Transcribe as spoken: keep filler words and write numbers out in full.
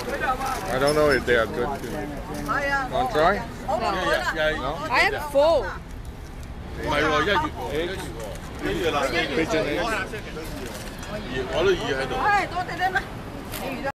I don't know if they are good. Want to try? No. I am full. 唔係喎，一月喎，一月喎，一月啦， Pigeon eggs. 我都二喺度。